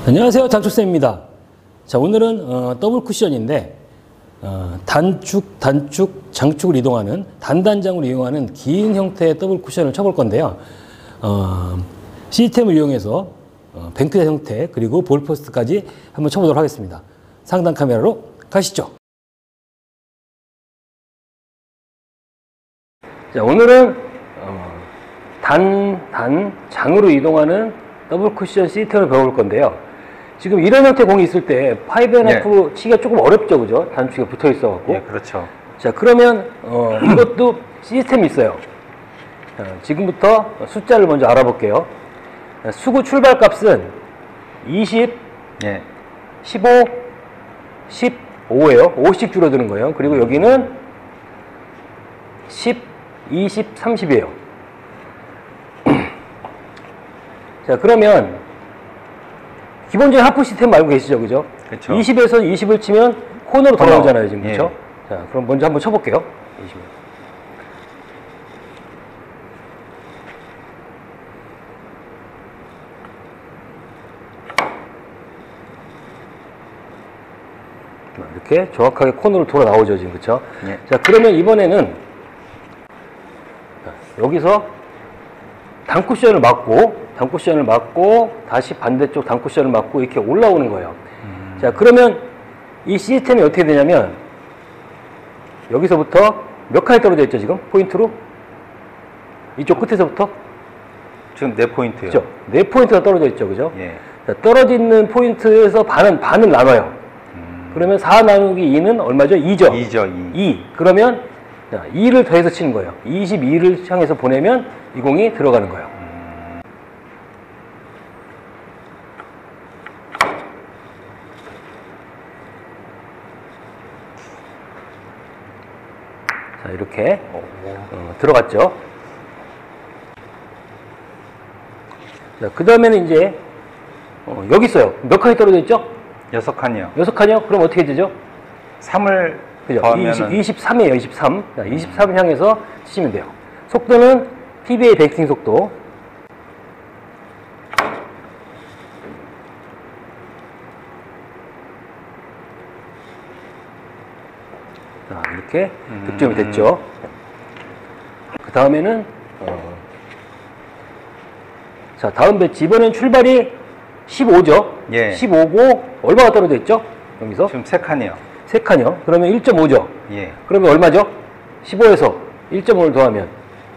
안녕하세요, 장축쌤입니다. 자, 오늘은 더블 쿠션인데 단축, 장축을 이동하는 단단장으로 이용하는 긴 형태의 더블 쿠션을 쳐볼 건데요. 시스템을 이용해서 뱅크 형태 그리고 볼포스트까지 한번 쳐보도록 하겠습니다. 상단 카메라로 가시죠. 자, 오늘은 장으로 이동하는 더블 쿠션 시스템을 배워볼 건데요. 지금 이런 형태 공이 있을 때 5&1 치기가 조금 어렵죠, 그죠? 단축이 붙어 있어갖고. 예, 그렇죠. 자, 그러면 이것도 시스템이 있어요. 지금부터 숫자를 먼저 알아볼게요. 수구 출발 값은 20, 예. 15, 15예요. 5씩 줄어드는 거예요. 그리고 여기는 10, 20, 30이에요. 자, 그러면 기본적인 하프 시스템 알고 계시죠, 그죠? 그렇죠. 20에서 20을 치면 코너로 돌아오잖아요, 지금. 그렇죠? 예. 자, 그럼 먼저 한번 쳐볼게요. 20. 이렇게 정확하게 코너로 돌아 나오죠, 지금. 그렇죠? 예. 자, 그러면 이번에는 여기서 단쿠션을 맞고 다시 반대쪽 단쿠션을 맞고 이렇게 올라오는 거예요. 자, 그러면 이 시스템이 어떻게 되냐면 여기서부터 몇 칸이 떨어져 있죠, 지금? 포인트로? 이쪽 끝에서부터? 지금 4포인트요. 그죠? 4포인트가 떨어져 있죠, 그죠? 예. 자, 떨어져 있는 포인트에서 반을 나눠요. 그러면 4 나누기 2는 얼마죠? 2죠? 2죠, 2. 그러면 2를 더해서 치는 거예요. 22를 향해서 보내면 이 공이 들어가는 거예요. 자, 이렇게 들어갔죠. 자, 그 다음에는 이제 여기 있어요. 몇 칸이 떨어져 있죠? 6칸이요. 6칸이요? 그럼 어떻게 되죠? 3을 그죠? 더하면은 23이에요, 23. 자, 23을 향해서 치시면 돼요. 속도는 PBA 뱅킹 속도. 자, 이렇게 득점이 됐죠. 그 다음에는, 자, 다음 배치. 이번엔 출발이 15죠? 예. 15고, 얼마가 떨어져 있죠? 여기서? 지금 3칸이요. 3칸이요. 그러면 1.5죠? 예. 그러면 얼마죠? 15에서 1.5를 더하면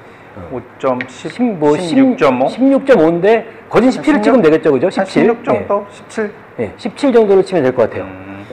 16.5? 16.5인데 거진 17을 찍으면 되겠죠, 그죠? 17. 16 정도? 17? 네, 17 정도로 치면 될 것 같아요. 자.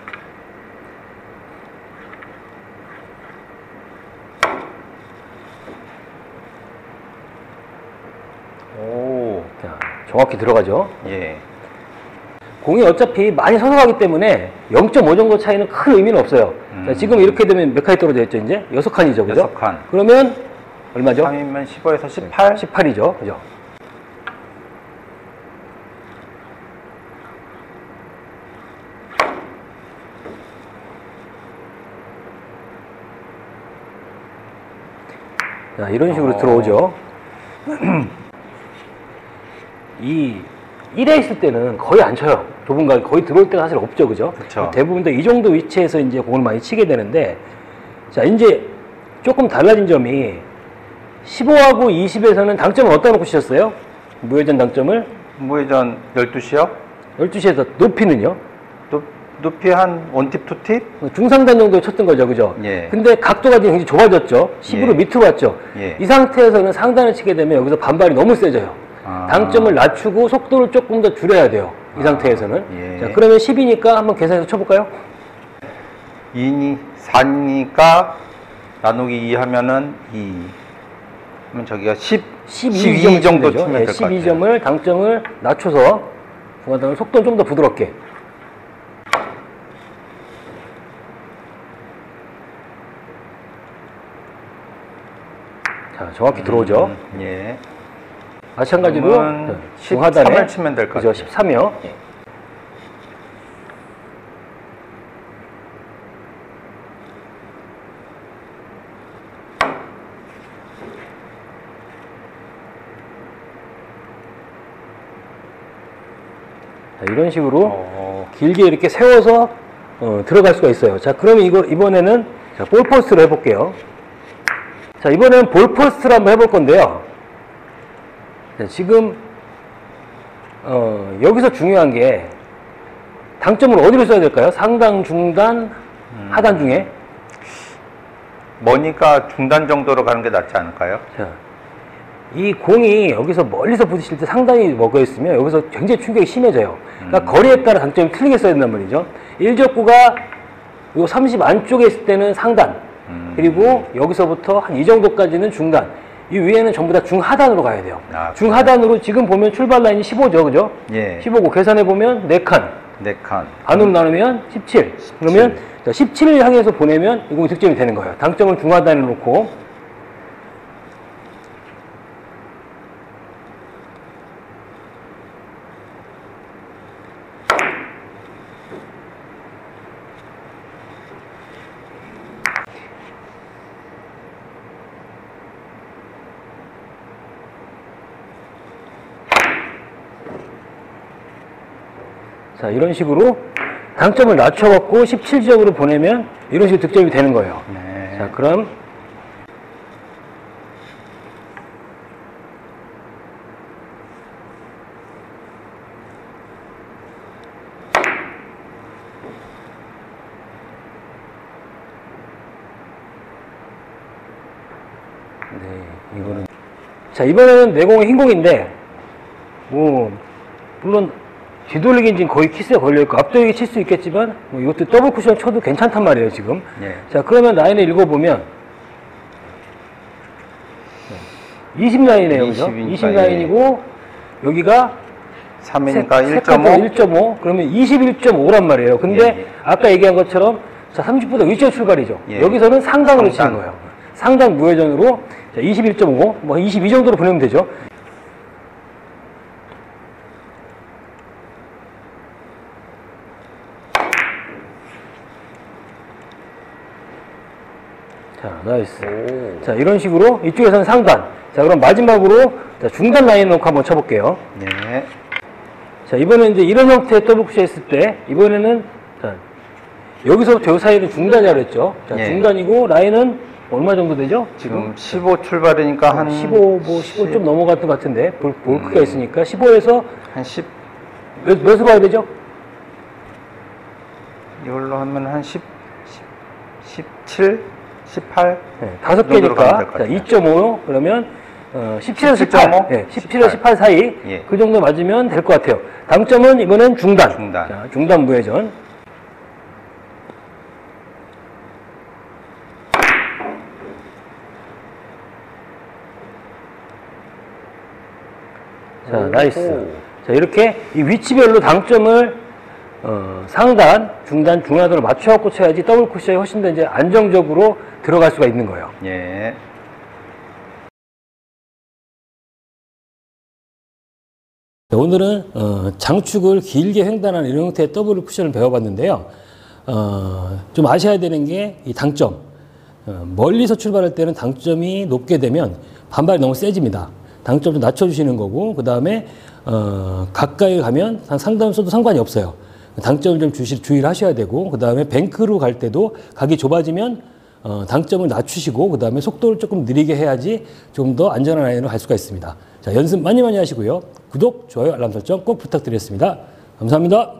오. 자, 정확히 들어가죠. 예. 공이 어차피 많이 서서 가기 때문에 0.5 정도 차이는 큰 의미는 없어요. 자, 지금 이렇게 되면 몇 칸이 떨어져 있죠, 이제? 6칸이죠, 그죠? 6칸. 그러면 얼마죠? 3이면 15에서 18? 18이죠, 그죠? 자, 이런 식으로 들어오죠. 이 1에 있을 때는 거의 안 쳐요. 좁은 가게 거의 들어올 때가 사실 없죠, 그죠? 그쵸. 대부분 다 이 정도 위치에서 이제 공을 많이 치게 되는데, 자, 이제 조금 달라진 점이 15하고 20에서는 당점을 어디다 놓고 치셨어요? 무회전 당점을? 무회전 12시요? 12시에서 높이는요? 높이 한 원팁, 투팁? 중상단 정도에 쳤던 거죠, 그죠? 예. 근데 각도가 굉장히 좁아졌죠? 10으로 예. 밑으로 왔죠? 예. 이 상태에서는 상단을 치게 되면 여기서 반발이 너무 세져요. 아. 당점을 낮추고 속도를 조금 더 줄여야 돼요. 이 상태에서는. 예. 자, 그러면 10이니까 한번 계산해서 쳐볼까요? 4니까 나누기 2 하면은 2. 그러면 저기가 12 정도 정도 되죠. 치면 예, 될 것 같아요. 12점을 당점을 낮춰서 중간단을 속도는 좀 더 부드럽게. 자, 정확히 들어오죠. 예. 마찬가지로 그러면 중하단에 13을 치면 될 것 그죠? 같아요. 13이요. 예. 자, 이런 식으로 길게 이렇게 세워서 들어갈 수가 있어요. 자, 그러면 이번에는 자, 볼 포스트로 해볼게요. 자, 이번에는 볼 포스트를 한번 해볼 건데요. 자, 지금 여기서 중요한 게 당점을 어디로 써야 될까요? 상단, 중단, 하단 중에? 머니까 중단 정도로 가는 게 낫지 않을까요? 자, 이 공이 여기서 멀리서 부딪힐 때 상당히 먹어 있으면 여기서 굉장히 충격이 심해져요. 그러니까 거리에 따라 당점이 틀리게 써야 된단 말이죠. 1족구가 요 30 안쪽에 있을 때는 상단, 그리고 여기서부터 한 이 정도까지는 중단, 이 위에는 전부 다 중하단으로 가야 돼요. 아, 중하단으로 지금 보면 출발 라인이 15죠, 그죠? 예. 15고 계산해 보면 4칸, 4칸. 반으로 나누면 17. 그러면 17을 향해서 보내면 이 공이 득점이 되는 거예요. 당점을 중하단에 놓고. 자, 이런 식으로 당점을 낮춰갖고 17지역으로 보내면 이런 식으로 득점이 되는 거예요. 네. 자, 그럼 네, 이거는 자, 이번에는 내공은 흰공인데 뭐 물론 뒤돌리기는 지금 거의 키스에 걸려있고 앞돌리기 칠 수 있겠지만 뭐 이것도 더블 쿠션 쳐도 괜찮단 말이에요 지금. 예. 자, 그러면 라인을 읽어보면 20 라인이에요, 그죠? 20이니까, 20 라인이고 여기가 3이니까 세 1.5. 1.5 그러면 21.5란 말이에요. 근데 예, 예. 아까 얘기한 것처럼 자, 30보다 위쪽 출발이죠. 예. 여기서는 상단으로 상단. 치는 거예요. 상단 무회전으로 자, 21.5 뭐 22 정도로 보내면 되죠. 자, 나이스. 자, 이런 식으로 이쪽에서는 상단. 자, 그럼 마지막으로 자, 중단 라인 놓고 한번 쳐볼게요. 네. 자, 이번엔 이제 이런 형태의 더블 쿠션 했을 때, 이번에는 자, 여기서부터 요 사이는 중단이라고 그랬죠. 자, 예. 중단이고 라인은 얼마 정도 되죠? 지금 15 출발이니까 한 15, 뭐 15 좀 넘어갔던 것 같은데 볼 크기가 있으니까 15에서 한 10. 몇으로 가야 되죠? 이걸로 하면 한 17, 18. 네, 5개니까 정도로 가면 될것 자, 같아요. 2.5 그러면 17에서 18, 17.5? 네, 17에서 18 사이 예. 그 정도 맞으면 될 것 같아요. 당점은 이번엔 중단. 중단. 자, 중단 무회전. 자, 나이스. 자, 이렇게 이 위치별로 당점을 상단, 중단, 중하단으로 맞춰갖고 쳐야지 더블 쿠션이 훨씬 더 이제 안정적으로 들어갈 수가 있는 거예요. 예. 오늘은 장축을 길게 횡단하는 이런 형태의 더블 쿠션을 배워봤는데요. 좀 아셔야 되는 게 이 당점. 멀리서 출발할 때는 당점이 높게 되면 반발이 너무 세집니다. 당점 좀 낮춰주시는 거고, 그 다음에 가까이 가면 상단 써도 상관이 없어요. 당점을 좀 주의를 하셔야 되고, 그 다음에 뱅크로 갈 때도 각이 좁아지면 당점을 낮추시고, 그 다음에 속도를 조금 느리게 해야지 좀 더 안전한 라인으로 갈 수가 있습니다. 자, 연습 많이 하시고요. 구독, 좋아요, 알람 설정 꼭 부탁드리겠습니다. 감사합니다.